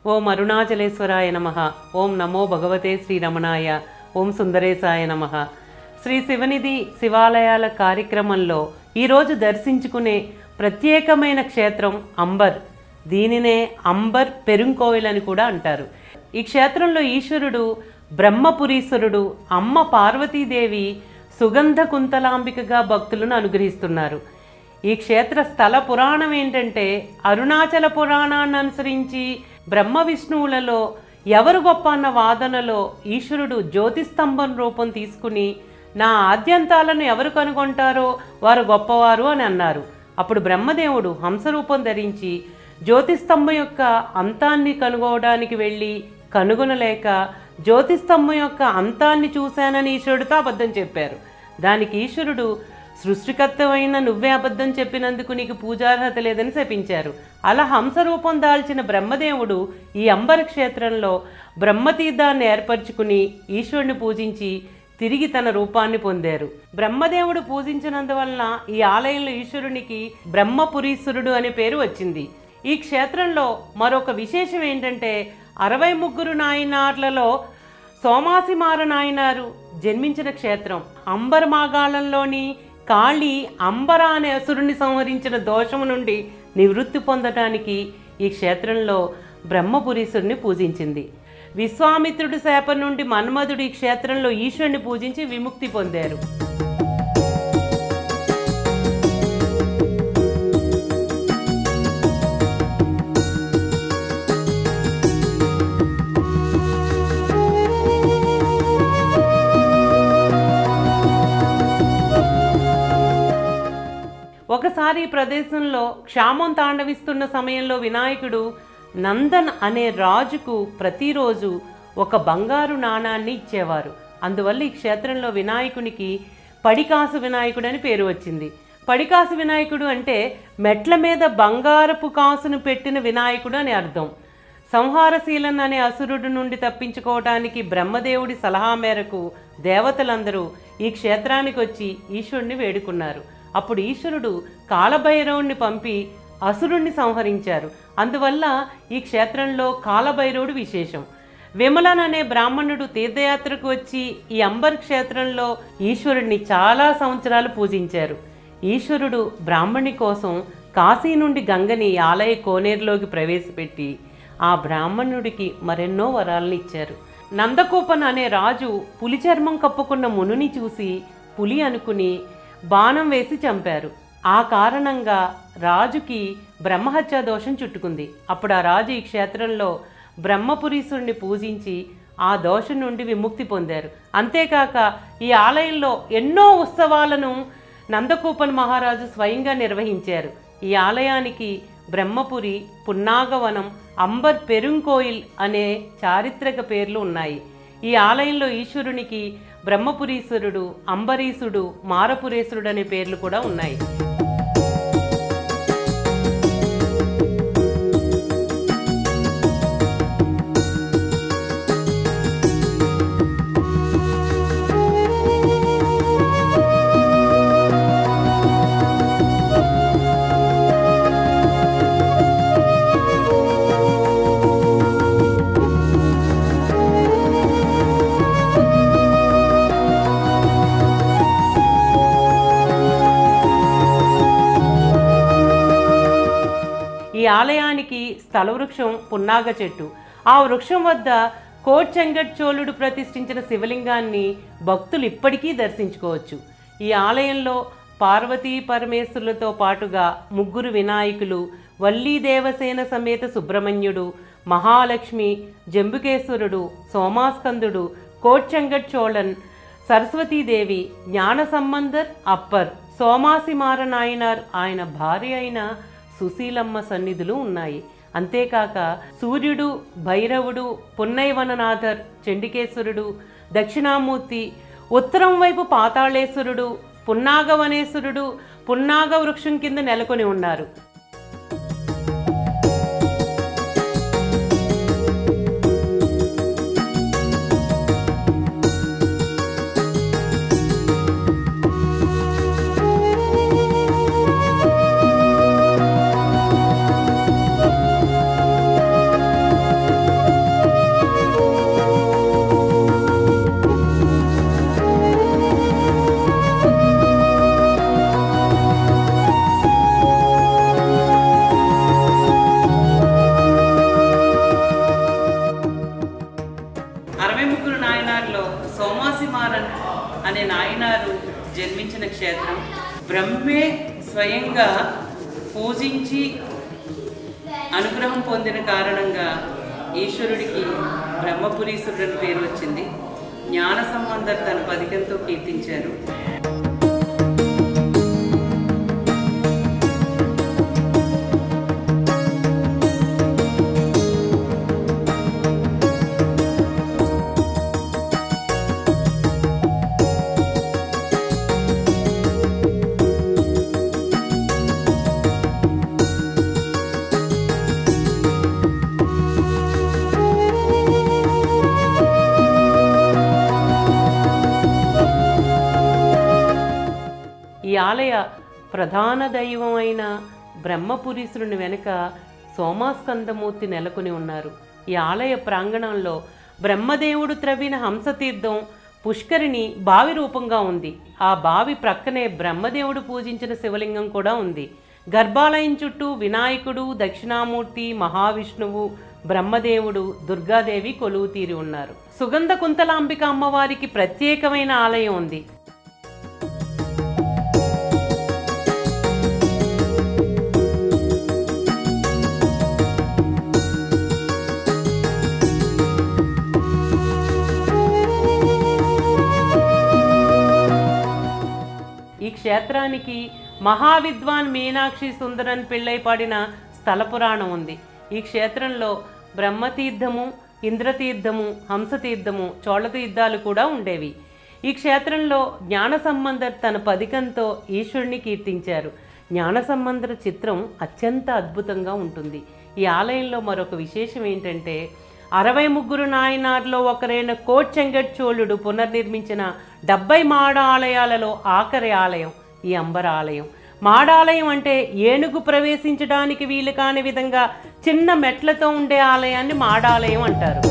ఓం అరుణాచలేశ్వరాయ నమః. ఓం నమో భగవతే శ్రీ రమణాయ. ఓం సుందరేశాయ నమః. శ్రీ శివనిధి శివాలయాల కార్యక్రమంలో ఈరోజు దర్శించుకునే ప్రత్యేకమైన క్షేత్రం అంబర్. దీనినే అంబర్ పెరుంకోవిల్ అని కూడా అంటారు. ఈ క్షేత్రంలో ఈశ్వరుడు బ్రహ్మపురీశ్వరుడు, అమ్మ పార్వతీదేవి సుగంధ కుంతలాంబికగా భక్తులను అనుగ్రహిస్తున్నారు. ఈ క్షేత్ర స్థల పురాణం ఏంటంటే, అరుణాచల పురాణాన్ని అనుసరించి బ్రహ్మ విష్ణువులలో ఎవరు గొప్ప అన్న వాదనలో ఈశ్వరుడు జ్యోతిస్తంభం రూపం తీసుకుని నా ఆద్యంతాలను ఎవరు కనుగొంటారో వారు గొప్పవారు అని అన్నారు. అప్పుడు బ్రహ్మదేవుడు హంసరూపం ధరించి జ్యోతిస్తంభం యొక్క అంతాన్ని కనుగొనడానికి వెళ్ళి కనుగొనలేక జ్యోతిస్తంభం యొక్క అంతాన్ని చూశానని ఈశ్వరుడితో అబద్ధం చెప్పారు. దానికి ఈశ్వరుడు సృష్టికర్తమైన నువ్వే అబద్ధం చెప్పినందుకు నీకు పూజార్హత లేదని శపించారు. అలా హంసరూపం దాల్చిన బ్రహ్మదేవుడు ఈ అంబర్ క్షేత్రంలో బ్రహ్మతీర్థాన్ని ఏర్పరచుకుని ఈశ్వరుని పూజించి తిరిగి తన రూపాన్ని పొందారు. బ్రహ్మదేవుడు పూజించినందువలన ఈ ఆలయంలో ఈశ్వరునికి బ్రహ్మపురీశ్వరుడు అనే పేరు వచ్చింది. ఈ క్షేత్రంలో మరొక విశేషం ఏంటంటే, 63 నాయనార్లలో సోమాసిమార నాయనారు జన్మించిన క్షేత్రం. అంబర్ మాగాళంలోని కాళీ అంబర అనే అసురుని సంహరించిన దోషము నుండి నివృత్తి పొందటానికి ఈ క్షేత్రంలో బ్రహ్మపురీశ్వరుని పూజించింది. విశ్వామిత్రుడి శాపం నుండి మన్మధుడు ఈ క్షేత్రంలో ఈశ్వరుని పూజించి విముక్తి పొందారు. ఒకసారి ఈ ప్రదేశంలో క్షామం తాండవిస్తున్న సమయంలో వినాయకుడు నందన్ అనే రాజుకు ప్రతిరోజు ఒక బంగారు నాణాన్ని ఇచ్చేవారు. అందువల్ల ఈ క్షేత్రంలో వినాయకునికి పడికాసు వినాయకుడు అని పేరు వచ్చింది. పడికాసు వినాయకుడు అంటే మెట్ల మీద బంగారపు కాసును పెట్టిన వినాయకుడు అని అర్థం. సంహారశీలన్ అనే అసురుడు నుండి తప్పించుకోవటానికి బ్రహ్మదేవుడి సలహా మేరకు దేవతలందరూ ఈ క్షేత్రానికి వచ్చి ఈశ్వరుణ్ణి వేడుకున్నారు. అప్పుడు ఈశ్వరుడు కాలభైరవుణ్ణి పంపి అసురుణ్ణి సంహరించారు. అందువల్ల ఈ క్షేత్రంలో కాలభైరవుడు విశేషం. విమలన్ అనే బ్రాహ్మణుడు తీర్థయాత్రకు వచ్చి ఈ అంబర్ క్షేత్రంలో ఈశ్వరుడిని చాలా సంవత్సరాలు పూజించారు. ఈశ్వరుడు బ్రాహ్మణి కోసం కాశీ నుండి గంగని ఆలయ కోనేరులోకి ప్రవేశపెట్టి ఆ బ్రాహ్మణుడికి మరెన్నో వరాలను ఇచ్చారు. నందకూపన్ అనే రాజు పులి చర్మం కప్పుకున్న మునుని చూసి పులి అనుకుని బాణం వేసి చంపారు. ఆ కారణంగా రాజుకి బ్రహ్మహత్యా దోషం చుట్టుకుంది. అప్పుడు ఆ రాజు ఈ క్షేత్రంలో బ్రహ్మపురీశ్వరుని పూజించి ఆ దోషం నుండి విముక్తి పొందారు. అంతేకాక ఈ ఆలయంలో ఎన్నో ఉత్సవాలను నందకూపన్ మహారాజు స్వయంగా నిర్వహించారు. ఈ ఆలయానికి బ్రహ్మపురి, పున్నాగవనం, అంబర్ పెరుంకోయిల్ అనే చారిత్రక పేర్లు ఉన్నాయి. ఈ ఆలయంలో ఈశ్వరునికి బ్రహ్మపురీశ్వరుడు, అంబరీశుడు, మారపురేశ్వరుడు అనే పేర్లు కూడా ఉన్నాయి. ఈ ఆలయానికి స్థల వృక్షం పున్నాగ చెట్టు. ఆ వృక్షం వద్ద కోట్ చెంగట్ చోళుడు ప్రతిష్ఠించిన శివలింగాన్ని భక్తులు ఇప్పటికీ దర్శించుకోవచ్చు. ఈ ఆలయంలో పార్వతీ పరమేశ్వరులతో పాటుగా 3 వినాయకులు, వల్లీ దేవసేన సమేత సుబ్రహ్మణ్యుడు, మహాలక్ష్మి, జంబుకేశ్వరుడు, సోమాస్కందుడు, కోట్ చెంగట్ చోళన్, సరస్వతీదేవి, జ్ఞాన సంబంధర్ అప్పర్, సోమాసిమార నాయనార్ ఆయన భార్య అయిన సుశీలమ్మ సన్నిధులు ఉన్నాయి. అంతేకాక సూర్యుడు, భైరవుడు, పున్నైవననాథర్, చండికేశ్వరుడు, దక్షిణామూర్తి, ఉత్తరం వైపు పాతాళేశ్వరుడు, పున్నాగవనేశ్వరుడు పున్నాగ వృక్షం కింద నెలకొని ఉన్నారు. బ్రహ్మే స్వయంగా పూజించి అనుగ్రహం పొందిన కారణంగా ఈశ్వరుడికి బ్రహ్మపురీశ్వరుడు అని పేరు వచ్చింది. జ్ఞాన సంబంధర్ తన పదికంతో కీర్తించారు. ఈ ఆలయ ప్రధాన దైవం అయిన బ్రహ్మపురీశ్వరుని వెనుక సోమాస్కందమూర్తి నెలకొని ఉన్నారు. ఈ ఆలయ ప్రాంగణంలో బ్రహ్మదేవుడు త్రవ్విన హంసతీర్థం పుష్కరిణి బావి రూపంగా ఉంది. ఆ బావి ప్రక్కనే బ్రహ్మదేవుడు పూజించిన శివలింగం కూడా ఉంది. గర్భాలయం చుట్టూ వినాయకుడు, దక్షిణామూర్తి, మహావిష్ణువు, బ్రహ్మదేవుడు, దుర్గాదేవి కొలువు తీరి ఉన్నారు. సుగంధ కుంతలాంబిక అమ్మవారికి ప్రత్యేకమైన ఆలయం ఉంది. ఈ క్షేత్రానికి మహావిద్వాన్ మీనాక్షి సుందరన్ పిళ్ళై పాడిన స్థల పురాణం ఉంది. ఈ క్షేత్రంలో బ్రహ్మతీర్థము, ఇంద్రతీర్థము, హంసతీర్థము, చోళతీర్థాలు కూడా ఉండేవి. ఈ క్షేత్రంలో జ్ఞాన సంబంధర్ తన పదికంతో ఈశ్వరుని కీర్తించారు. జ్ఞాన సంబంధర చిత్రం అత్యంత అద్భుతంగా ఉంటుంది. ఈ ఆలయంలో మరొక విశేషం ఏంటంటే 63 నాయనార్లో ఒకరైన కోట్చెంగట్ చోళుడు పునర్నిర్మించిన 70 మాడ ఆలయాలలో ఆఖరి ఆలయం ఈ అంబర్ ఆలయం. మాడాలయం అంటే ఏనుగు ప్రవేశించడానికి వీలు కాని విధంగా చిన్న మెట్లతో ఉండే ఆలయాన్ని మాడాలయం అంటారు.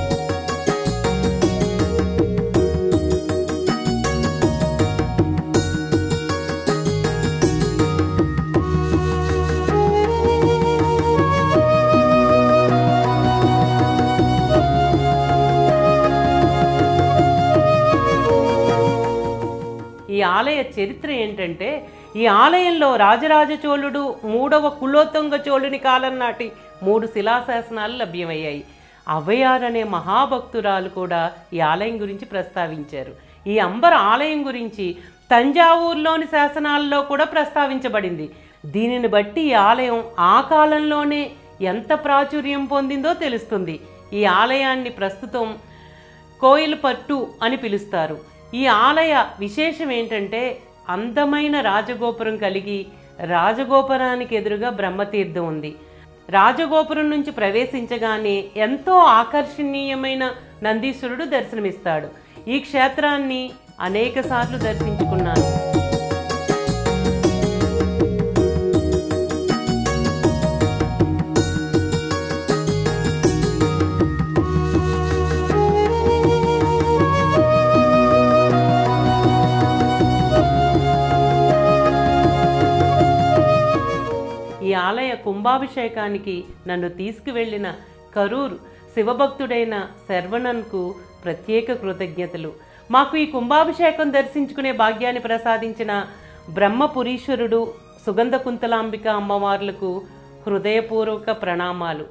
ఈ ఆలయ చరిత్ర ఏంటంటే, ఈ ఆలయంలో రాజరాజ చోళుడు 3వ కులోత్తుంగ చోళుని కాలం నాటి 3 శిలాశాసనాలు లభ్యమయ్యాయి. అవ్వయార్ అనే మహాభక్తురాలు కూడా ఈ ఆలయం గురించి ప్రస్తావించారు. ఈ అంబర్ ఆలయం గురించి తంజావూరులోని శాసనాల్లో కూడా ప్రస్తావించబడింది. దీనిని బట్టి ఈ ఆలయం ఆ కాలంలోనే ఎంత ప్రాచుర్యం పొందిందో తెలుస్తుంది. ఈ ఆలయాన్ని ప్రస్తుతం కోయిలపట్టు అని పిలుస్తారు. ఈ ఆలయ విశేషం ఏంటంటే, అందమైన రాజగోపురం కలిగి రాజగోపురానికి ఎదురుగా బ్రహ్మతీర్థం ఉంది. రాజగోపురం నుంచి ప్రవేశించగానే ఎంతో ఆకర్షణీయమైన నందీశ్వరుడు దర్శనమిస్తాడు. ఈ క్షేత్రాన్ని అనేకసార్లు దర్శించుకున్నాను. ఈ ఆలయ కుంభాభిషేకానికి నన్ను తీసుకువెళ్ళిన కరూర్ శివభక్తుడైన శర్వణన్కు ప్రత్యేక కృతజ్ఞతలు. మాకు ఈ కుంభాభిషేకం దర్శించుకునే భాగ్యాన్ని ప్రసాదించిన బ్రహ్మపురీశ్వరుడు, సుగంధ కుంతలాంబిక అమ్మవార్లకు హృదయపూర్వక ప్రణామాలు.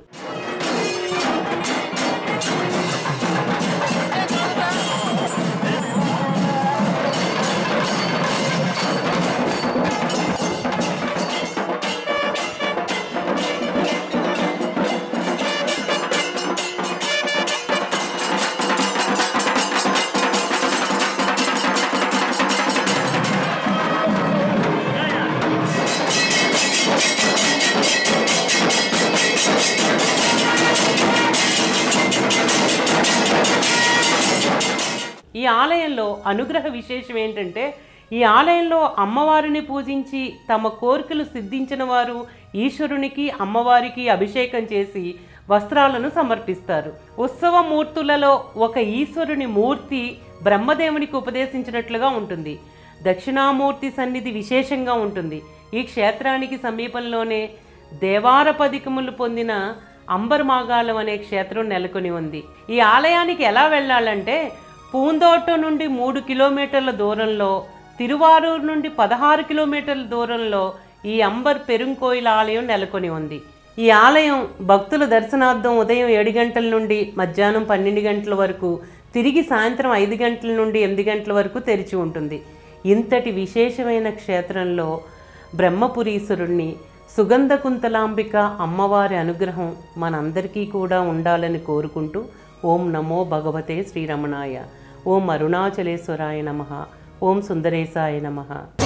ఈ ఆలయంలో అనుగ్రహ విశేషం ఏంటంటే, ఈ ఆలయంలో అమ్మవారిని పూజించి తమ కోరికలు సిద్ధించిన వారు ఈశ్వరునికి, అమ్మవారికి అభిషేకం చేసి వస్త్రాలను సమర్పిస్తారు. ఉత్సవ మూర్తులలో ఒక ఈశ్వరుని మూర్తి బ్రహ్మదేవునికి ఉపదేశించినట్లుగా ఉంటుంది. దక్షిణామూర్తి సన్నిధి విశేషంగా ఉంటుంది. ఈ క్షేత్రానికి సమీపంలోనే దేవారపదికములు పొందిన అంబర్ మాగాలం అనే క్షేత్రం నెలకొని ఉంది. ఈ ఆలయానికి ఎలా వెళ్ళాలంటే, పూందోట నుండి 3 కిలోమీటర్ల దూరంలో తిరువారూరు నుండి 16 కిలోమీటర్ల దూరంలో ఈ అంబర్ పెరుంకోయిల ఆలయం నెలకొని ఉంది. ఈ ఆలయం భక్తుల దర్శనార్థం ఉదయం 7 గంటల నుండి మధ్యాహ్నం 12 గంటల వరకు, తిరిగి సాయంత్రం 5 గంటల నుండి 8 గంటల వరకు తెరిచి ఉంటుంది. ఇంతటి విశేషమైన క్షేత్రంలో బ్రహ్మపురీశ్వరుణ్ణి, సుగంధ కుంతలాంబిక అమ్మవారి అనుగ్రహం మనందరికీ కూడా ఉండాలని కోరుకుంటూ ఓం నమో భగవతే శ్రీరమణాయ, ఓం అరుణాచలేశ్వరాయ నమః, ఓం సుందరేశాయ నమః.